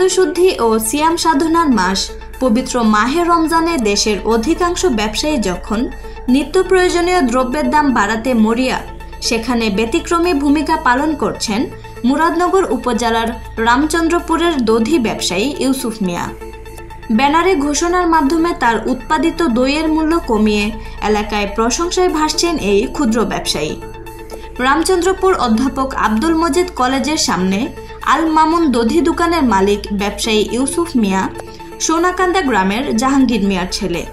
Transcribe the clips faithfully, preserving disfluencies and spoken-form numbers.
আত্মশুদ্ধি ও সিয়াম সাধনার মাস পবিত্র মাহে রমজানে দেশের অধিকাংশ ব্যবসায়ী যখন নিত্য প্রয়োজনীয় দ্রব্যের দাম বাড়াতে মরিয়া, সেখানে ব্যতিক্রমী ভূমিকা পালন করছেন মুরাদনগর উপজেলার রামচন্দ্রপুরের দধি ব্যবসায়ী ইউসুফ মিয়া। ব্যানারে ঘোষণার মাধ্যমে তার উৎপাদিত দইয়ের মূল্য কমিয়ে এলাকায় প্রশংসায় ভাসছেন এই ক্ষুদ্র ব্যবসায়ী। রামচন্দ্রপুর অধ্যাপক আব্দুল মজিদ কলেজের সামনে আল মামুন দধি দোকানের মালিক ব্যবসায়ী ইউসুফ মিয়া সোনাকান্দা গ্রামের জাহাঙ্গীর মিয়ার ছেলে।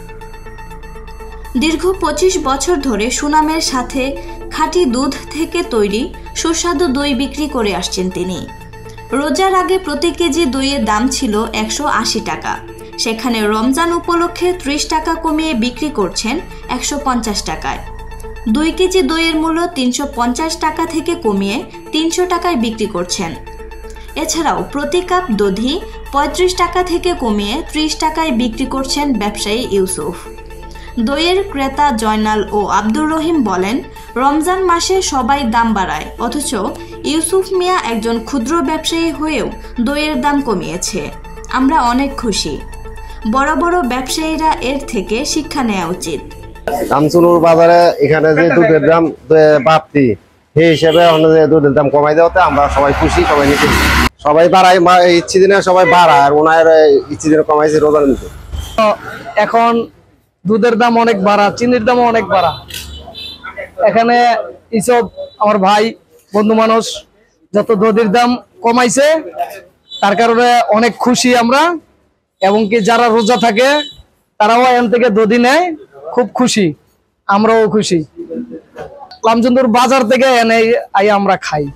দীর্ঘ পঁচিশ বছর ধরে সুনামের সাথে খাঁটি দুধ থেকে তৈরি সুস্বাদু দই বিক্রি করে আসছেন তিনি। রোজার আগে প্রতি কেজি দইয়ের দাম ছিল একশো আশি টাকা, সেখানে রমজান উপলক্ষে ত্রিশ টাকা কমিয়ে বিক্রি করছেন একশো পঞ্চাশ টাকায়। দুই কেজি দইয়ের মূল্য তিনশো পঞ্চাশ টাকা থেকে কমিয়ে তিনশো টাকায় বিক্রি করছেন। এছাড়াও প্রতি কাপ দধি পঁয়ত্রিশ টাকা থেকে কমিয়ে ত্রিশ টাকায় বিক্রি করছেন ব্যবসায়ী ইউসুফ। দইয়ের ক্রেতা জয়নাল ও আব্দুর রহিম বলেন, রমজান মাসে সবাই দাম বাড়ায়, অথচ ইউসুফ মিয়া একজন ক্ষুদ্র ব্যবসায়ী হয়েও দইয়ের দাম কমিয়েছে। আমরা অনেক খুশি। বড় বড় ব্যবসায়ীরা এর থেকে শিক্ষা নেওয়া উচিত। রামচন্দ্রপুর বাজারে এখানে যে দুধের দাম বাড়তি, সেই হিসেবে দুধের দাম কমাই দেওয়াতে আমরা সবাই খুশি, সবাই নিতে সবাই বাড়ায়, ইচ্ছে দিনে সবাই বাড়ায়, আর ওনার ইচ্ছে দিনে কমাইছে রোজার নিতে। এখন দুধের দাম অনেক বাড়া, চিনির দাম অনেক বাড়া। এখানে এইসব আমার ভাই বন্ধু মানুষ যত দধির দাম কমাইছে, তার কারণে অনেক খুশি আমরা। এবং কি যারা রোজা থাকে তারাও এখান থেকে দধি নেয়, খুব খুশি, আমরাও খুশি। রামচন্দ্রপুর বাজার থেকে এনে আই আমরা খাই।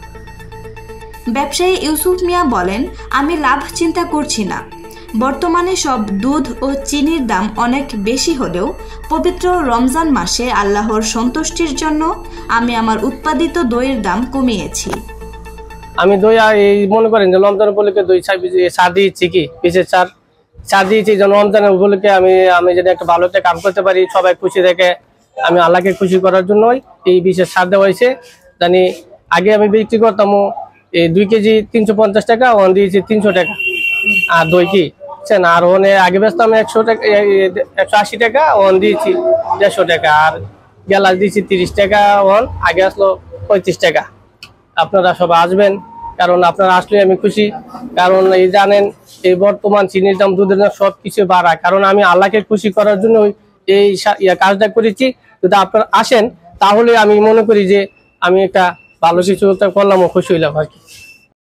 ব্যবসায়ী ইউসুফ মিয়া বলেন, আমি লাভ চিন্তা করছি না। বর্তমানে সব দুধ ও চিনির দাম অনেক বেশি হলেও পবিত্র রমজান মাসে আল্লাহর সন্তুষ্টির জন্য আমি আমার উৎপাদিত দইয়ের দাম কমিয়েছি। আমি দই এই মনে করেন যে রমজান উপলক্ষে দই চা দিয়েছি, কি পিসের চার চা দিয়েছি যেন রমজানের উপলক্ষে আমি আমি যেন একটা ভালো একটা কাম করতে পারি, সবাই খুশি দেখে আমি আল্লাহকে খুশি করার জন্যই এই বিশেষ ছাড় দেওয়া হয়েছে। জানি আগে আমি বিক্রি করতাম এই দুই কেজি তিনশো পঞ্চাশ টাকা, ওখান দিয়েছি তিনশো টাকা। আর দই কি আর ওখানে আগে বেচতাম একশো টাকা একশো আশি টাকা, ওখান দিয়েছি দেড়শো টাকা। আর গ্যালাস দিয়েছি তিরিশ টাকা, ওখান আগে আসলো পঁয়ত্রিশ টাকা। আপনারা সবাই আসবেন, কারণ আপনারা আসলে আমি খুশি। কারণ এই জানেন এই বর্তমান চিনির দাম, দুধের দাম সব কিছু বাড়া, কারণ আমি আল্লাহকে খুশি করার জন্য এই কাজটা করেছি। যদি আপনারা আসেন তাহলে আমি মনে করি যে আমি একটা ভালো কিছু করলাম ও খুশি হইলাম আর কি।